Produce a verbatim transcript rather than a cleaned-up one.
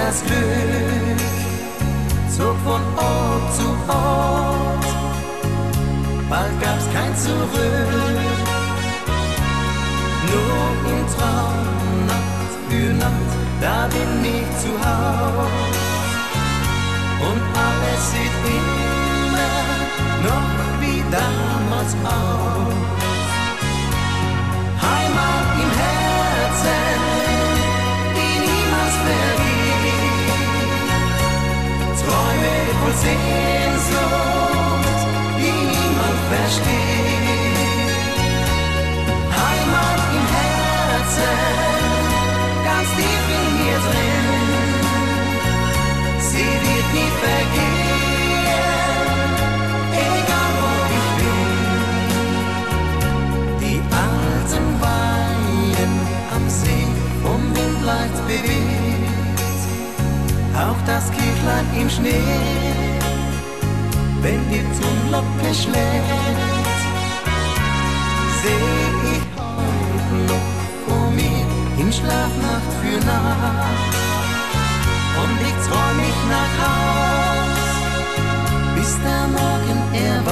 das Glück zog von Ort zu Ort, bald gab's kein Zurück. Nur im Traum, Nacht für Nacht, da bin ich zu Haus. Und alles sieht immer noch wie damals aus. Heimat im Herzen, die niemals vergeht. Träume voll Sehnsucht, die niemand versteht. Heimat im Herzen, ganz tief in mir drin. Sie wird nie vergehen, egal wo ich bin. Die alten Weihen am See, vom Wind leicht bewegt, auch das Kirchlein im Schnee, wenn die Zunglocke schlägt, seh ich heute noch vor mir in Schlafnacht für Nacht. Und ich träum mich nach Haus, bis der Morgen erwacht.